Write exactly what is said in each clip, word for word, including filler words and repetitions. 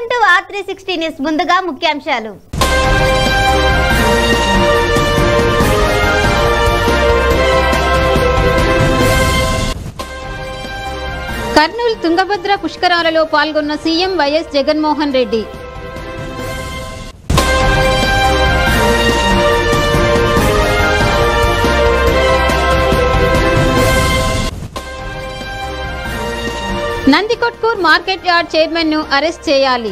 Welcome to R three sixty news. ముందుగా ముఖ్యాంశాలు. కర్నూలు తుంగభద్ర పుష్కరాలలో పాల్గొన్న CM YS Jaganmohan Reddy. Nandikotkur market yard chairman ను అరెస్ట్ చేయాలి.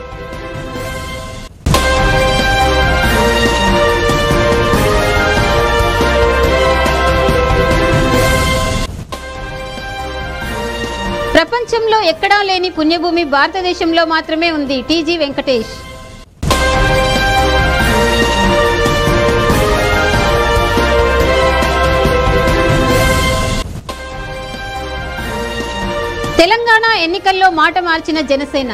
ప్రపంచంలో ఎక్కడా లేని పుణ్యభూమి భారతదేశంలో మాత్రమే ఉంది. టీజీ వెంకటేష్. తెలంగాణ ఎన్నికల్లో మాట మార్చిన జనసేన.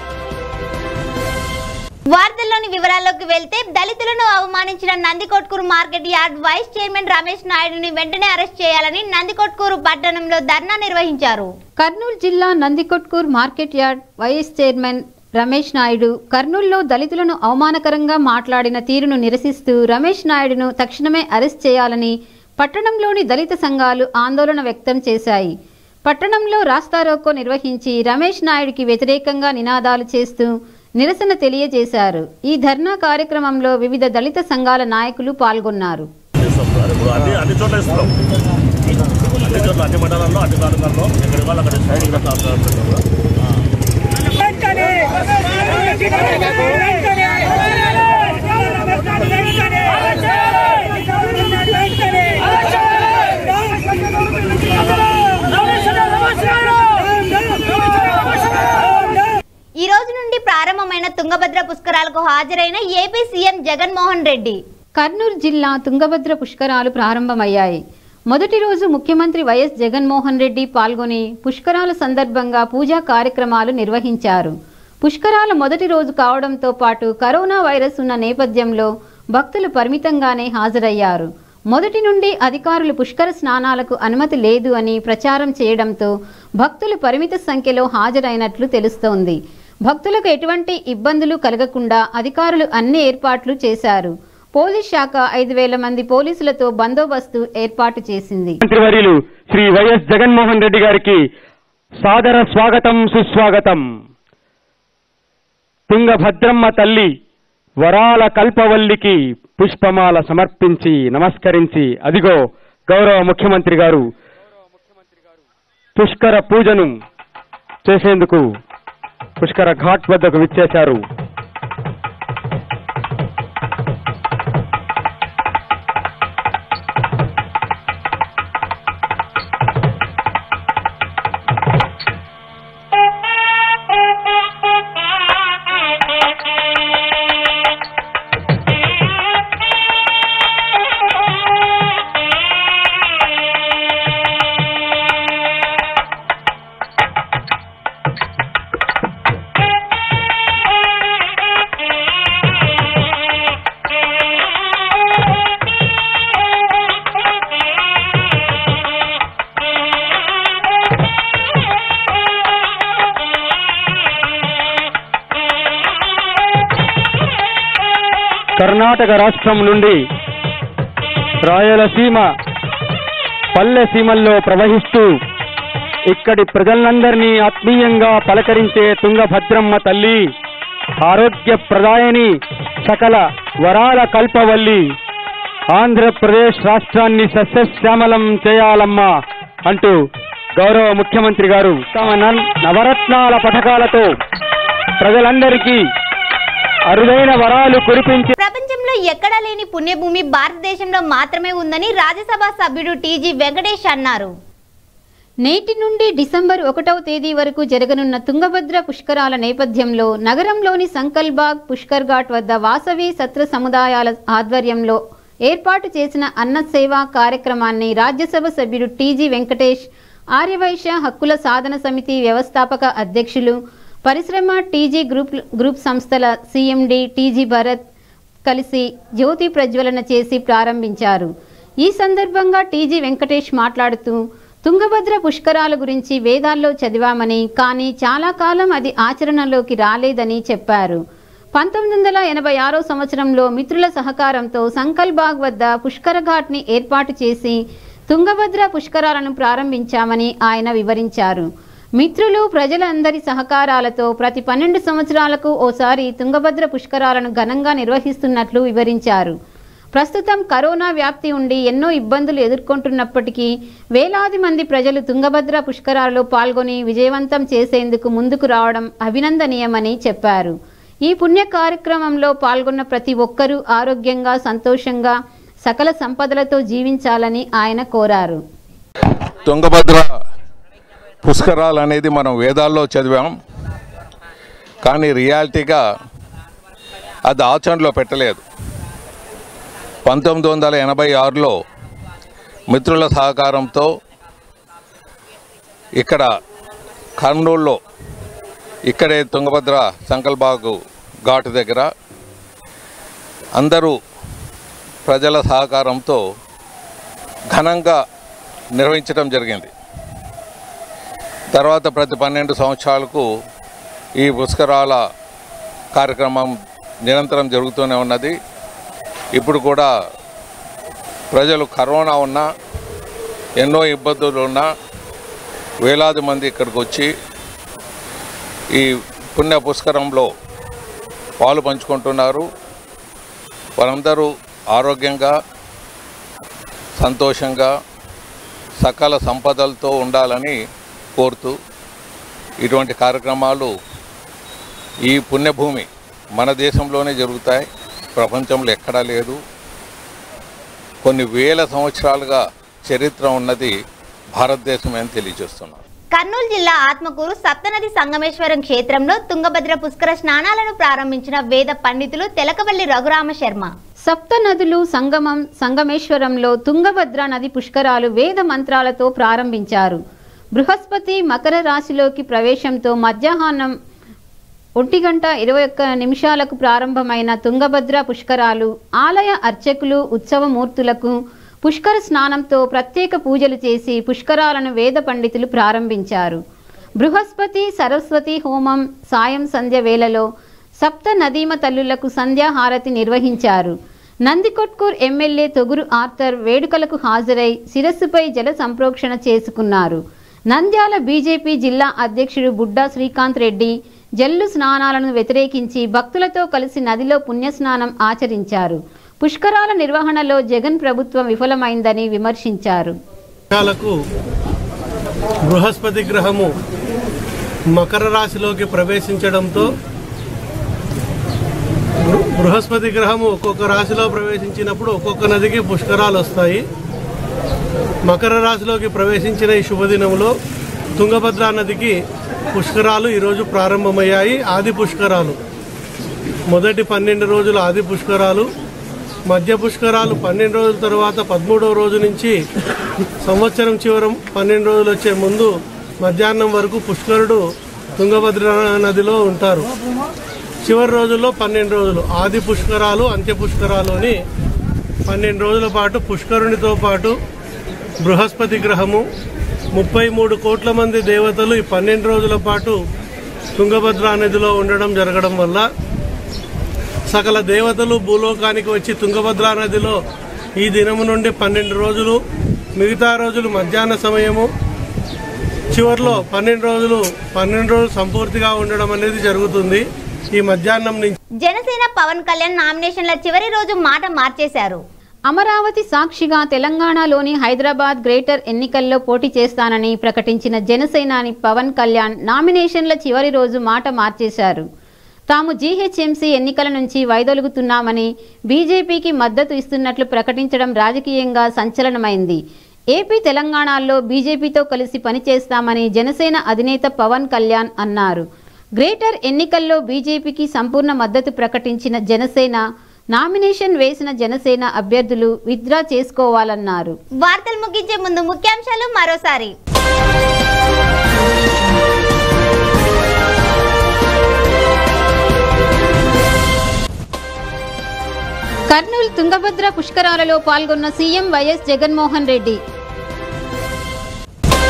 వార్తల్లోని వివరాల్లోకి వెళ్తే, దళితులను అవమానించిన Nandikotkur market yard vice chairman Ramesh నాయుడుని వెంటనే అరెస్ట్ చేయాలని నందికొట్కూరు పట్టణంలో ధర్నా నిర్వహించారు. కర్నూలు జిల్లా Nandikotkur market yard vice chairman Ramesh Naidu కర్నూలులో దళితులను అవమానకరంగా మాట్లాడిన తీరును నిరసిస్తూ రమేష్ నాయుడును తక్షణమే అరెస్ట్ చేయాలని పట్టణంలోని దళిత సంఘాలు ఆందోళన వ్యక్తం చేశాయి. పట్టణంలో రాస్తారోకో నిర్వహించి రమేష్ నాయుడికి వ్యతిరేకంగా నినాదాలు చేస్తూ నిరసన తెలియజేశారు. ఈ ధర్నా కార్యక్రమంలో వివిధ దళిత సంఘాల నాయకులు పాల్గొన్నారు. ఈ రోజు నుండి ప్రారంభమైన తుంగభద్ర పుష్కరాలకు హాజరైన ఏపీ సీఎం జగన్మోహన్ రెడ్డి. కర్నూలు జిల్లా తుంగభద్ర పుష్కరాలు ప్రారంభమయ్యాయి. మొదటి రోజు ముఖ్యమంత్రి వైఎస్ జగన్మోహన్ రెడ్డి పాల్గొని పుష్కరాల సందర్భంగా పూజా కార్యక్రమాలు నిర్వహించారు. పుష్కరాల మొదటి రోజు కావడంతో పాటు కరోనా వైరస్ ఉన్న నేపథ్యంలో భక్తులు పరిమితంగానే హాజరయ్యారు. మొదటి నుండి అధికారులు పుష్కర స్నానాలకు అనుమతి లేదు అని ప్రచారం చేయడంతో భక్తులు పరిమిత సంఖ్యలో హాజరైనట్లు తెలుస్తోంది. భక్తులకు ఎటువంటి ఇబ్బందులు కలగకుండా అధికారులు అన్ని ఏర్పాట్లు చేశారు. పోలీస్ శాఖ ఐదు వేల మంది పోలీసులతో బందోబస్తు ఏర్పాటు చేసింది. మంత్రివర్యులు శ్రీ వైఎస్ జగన్మోహన్ రెడ్డి గారికి సాదర స్వాగతం, సుస్వాగతం. తుంగభద్రమ్మ తల్లి వరాల కల్పవల్లికి పుష్పమాల సమర్పించి నమస్కరించి అదిగో గౌరవ ముఖ్యమంత్రి గారు పుష్కర పూజను చేసేందుకు పుష్కర ఘాట్ వద్దకు విచ్చేశారు. కర్ణాటక రాష్ట్రం నుండి రాయలసీమ పల్లె సీమల్లో ప్రవహిస్తూ ఇక్కడి ప్రజలందరినీ ఆత్మీయంగా పలకరించే తుంగభద్రమ్మ తల్లి ఆరోగ్య ప్రదాయని సకల వరాల కల్పవల్లి ఆంధ్రప్రదేశ్ రాష్ట్రాన్ని సస్యశ్యామలం చేయాలమ్మా అంటూ గౌరవ ముఖ్యమంత్రి గారు తమ నవరత్నాల పథకాలతో ప్రజలందరికీ అరుదైన వరాలు కురిపించి ప్రపంచంలో ఎక్కడా లేని పుణ్యభూమి భారతదేశంలో మాత్రమే ఉందని రాజ్యసభ సభ్యుడు టీజీ వెంకటేష్ అన్నారు. నేటి నుండి డిసెంబర్ ఒకటవ తేదీ వరకు జరగనున్న తుంగభద్ర పుష్కరాల నేపథ్యంలో నగరంలోని సంకల్బాగ్ పుష్కర్ ఘాట్ వద్ద వాసవి సత్ర సముదాయాల ఆధ్వర్యంలో ఏర్పాటు చేసిన అన్న సేవా కార్యక్రమాన్ని రాజ్యసభ సభ్యుడు టీజీ వెంకటేష్, ఆర్యవైశ్య హక్కుల సాధన సమితి వ్యవస్థాపక అధ్యక్షులు, పరిశ్రమ టీజీ గ్రూప్ గ్రూప్ సంస్థల సీఎండి టీజీ భరత్ కలిసి జ్యోతి ప్రజ్వలన చేసి ప్రారంభించారు. ఈ సందర్భంగా టీజీ వెంకటేష్ మాట్లాడుతూ తుంగభద్ర పుష్కరాల గురించి వేదాల్లో చదివామని, కానీ చాలా కాలం అది ఆచరణలోకి రాలేదని చెప్పారు. పంతొమ్మిది వందల ఎనభై ఆరో సంవత్సరంలో మిత్రుల సహకారంతో సంకల్బాగ్ వద్ద పుష్కర ఘాట్ని ఏర్పాటు చేసి తుంగభద్ర పుష్కరాలను ప్రారంభించామని ఆయన వివరించారు. మిత్రులు, ప్రజలందరి సహకారాలతో ప్రతి పన్నెండు సంవత్సరాలకు ఓసారి తుంగభద్ర పుష్కరాలను ఘనంగా నిర్వహిస్తున్నట్లు వివరించారు. ప్రస్తుతం కరోనా వ్యాప్తి ఉండి ఎన్నో ఇబ్బందులు ఎదుర్కొంటున్నప్పటికీ వేలాది మంది ప్రజలు తుంగభద్ర పుష్కరాలలో పాల్గొని విజయవంతం చేసేందుకు ముందుకు రావడం అభినందనీయమని చెప్పారు. ఈ పుణ్య కార్యక్రమంలో పాల్గొన్న ప్రతి ఒక్కరూ ఆరోగ్యంగా, సంతోషంగా, సకల సంపదలతో జీవించాలని ఆయన కోరారు. తుంగభద్ర పుష్కరాలు అనేది మనం వేదాల్లో చదివాం, కానీ రియాలిటీగా అది ఆచరణలో పెట్టలేదు. పంతొమ్మిది వందల ఎనభై ఆరులో మిత్రుల సహకారంతో ఇక్కడ కర్నూలులో ఇక్కడే తుంగభద్ర సంకల్బాగు ఘాటు దగ్గర అందరూ ప్రజల సహకారంతో ఘనంగా నిర్వహించడం జరిగింది. తర్వాత ప్రతి పన్నెండు సంవత్సరాలకు ఈ పుష్కరాల కార్యక్రమం నిరంతరం జరుగుతూనే ఉన్నది. ఇప్పుడు కూడా ప్రజలు కరోనా ఉన్నా, ఎన్నో ఇబ్బందులు ఉన్నా వేలాది మంది ఇక్కడికి వచ్చి ఈ పుణ్య పుష్కరంలో పాలు పంచుకుంటున్నారు. వారందరూ ఆరోగ్యంగా, సంతోషంగా, సకల సంపదలతో ఉండాలని కోరుతూ ఇటువంటి కార్యక్రమాలు ఈ పుణ్యభూమి మన దేశంలోనే జరుగుతాయి, ప్రపంచంలో ఎక్కడా లేదు. కొన్ని వేల సంవత్సరాలుగా చరిత్ర ఉన్నది భారతదేశమే అని తెలియజేస్తున్నారు. కర్నూలు జిల్లా ఆత్మకూరు సప్తనది సంగమేశ్వరం క్షేత్రంలో తుంగభద్ర పుష్కర స్నానాలను ప్రారంభించిన వేద పండితులు తెలకవల్లి రఘురామ శర్మ. సప్త నదులు సంగమం సంగమేశ్వరంలో తుంగభద్ర నది పుష్కరాలు వేద మంత్రాలతో ప్రారంభించారు. బృహస్పతి మకర రాశిలోకి ప్రవేశంతో మధ్యాహ్నం ఒంటి గంట ఇరవై ఒక్క నిమిషాలకు ప్రారంభమైన తుంగభద్ర పుష్కరాలు ఆలయ అర్చకులు, ఉత్సవమూర్తులకు పుష్కర స్నానంతో ప్రత్యేక పూజలు చేసి పుష్కరాలను వేద పండితులు ప్రారంభించారు. బృహస్పతి సరస్వతి హోమం సాయం సంధ్య వేళలో సప్త నదీమ తల్లులకు సంధ్యాహారతి నిర్వహించారు. నందికొట్కూర్ ఎమ్మెల్యే తొగురు ఆర్థర్ వేడుకలకు హాజరై శిరస్సుపై జల సంప్రోక్షణ చేసుకున్నారు. నంద్యాల బీజేపీ జిల్లా అధ్యక్షుడు బుడ్డా శ్రీకాంత్ రెడ్డి జల్లు స్నానాలను వ్యతిరేకించి భక్తులతో కలిసి నదిలో పుణ్యస్నానం ఆచరించారు. పుష్కరాల నిర్వహణలో జగన్ ప్రభుత్వం విఫలమైందని విమర్శించారు. బృహస్పతి గ్రహము మకర రాశిలోకి ప్రవేశించడంతో బృహస్పతి గ్రహము ఒక్కొక్క రాశిలో ప్రవేశించినప్పుడు ఒక్కొక్క నదికి పుష్కరాలు వస్తాయి. మకర రాశిలోకి ప్రవేశించిన ఈ శుభదినంలో తుంగభద్రా నదికి పుష్కరాలు ఈరోజు ప్రారంభమయ్యాయి. ఆది పుష్కరాలు మొదటి పన్నెండు రోజులు ఆది పుష్కరాలు, మధ్య పుష్కరాలు పన్నెండు రోజుల తర్వాత పదమూడవ రోజు నుంచి సంవత్సరం చివరం పన్నెండు రోజులు వచ్చే ముందు మధ్యాహ్నం వరకు పుష్కరుడు తుంగభద్ర నదిలో ఉంటారు. చివరి రోజుల్లో పన్నెండు రోజులు ఆది పుష్కరాలు, అంత్య పుష్కరాలు అని పన్నెండు రోజుల పాటు పుష్కరునితో పాటు బృహస్పతి గ్రహము, ముప్పై మూడు కోట్ల మంది దేవతలు ఈ పన్నెండు రోజుల పాటు తుంగభద్రా నదిలో ఉండడం జరగడం వల్ల సకల దేవతలు భూలోకానికి వచ్చి తుంగభద్రా నదిలో ఈ దినము నుండి పన్నెండు రోజులు, మిగతా రోజులు మధ్యాహ్న సమయము, చివరిలో పన్నెండు రోజులు పన్నెండు రోజులు సంపూర్తిగా ఉండడం అనేది జరుగుతుంది. ఈ మధ్యాహ్నం నుంచి జనసేన పవన్ కళ్యాణ్ నామినేషన్ల చివరి రోజు మాట మార్చేశారు. అమరావతి సాక్షిగా తెలంగాణలోని హైదరాబాద్ గ్రేటర్ ఎన్నికల్లో పోటీ చేస్తానని ప్రకటించిన జనసేనాని పవన్ కళ్యాణ్ నామినేషన్ల చివరి రోజు మాట మార్చేశారు. తాము జీహెచ్ఎంసీ ఎన్నికల నుంచి వైదొలుగుతున్నామని, బీజేపీకి మద్దతు ఇస్తున్నట్లు ప్రకటించడం రాజకీయంగా సంచలనమైంది. ఏపీ తెలంగాణలో బీజేపీతో కలిసి పనిచేస్తామని జనసేన అధినేత పవన్ కళ్యాణ్ అన్నారు. గ్రేటర్ ఎన్నికల్లో బీజేపీకి సంపూర్ణ మద్దతు ప్రకటించిన జనసేన నామినేషన్ వేసిన జనసేన అభ్యర్థులు విత్డ్రా చేసుకోవాలన్నారు. వార్తలు ముగించే ముందు ముఖ్యాంశాలు మరోసారి. కర్నూలు తుంగభద్ర పుష్కరాలలో పాల్గొన్న CM YS Jaganmohan Reddy.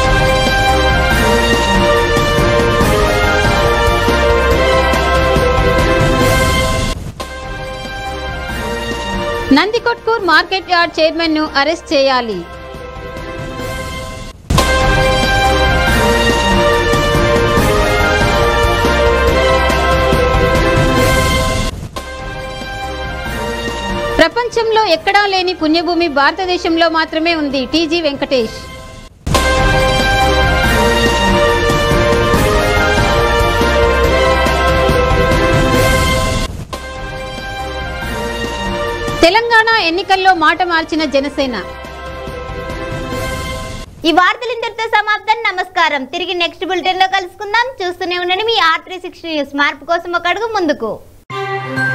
Nandikotkur market yard chairman ను అరెస్ట్ చేయాలి. ప్రపంచంలో ఎక్కడా లేని పుణ్యభూమి భారతదేశంలో మాత్రమే ఉంది. టీజీ వెంకటేష్. తెలంగాణ ఎన్నికల్లో మాట మార్చిన జనసేన. ఈ వార్తలు ఇంతటితో సమాప్తం. నమస్కారం. తిరిగి నెక్స్ట్ బులెటిన్ లో కలుసుకుందాం. చూస్తూనే ఉండండి మీ ఆర్ త్రీ సిక్స్టీ న్యూస్. మార్పు కోసం ఒక అడుగు ముందుకు.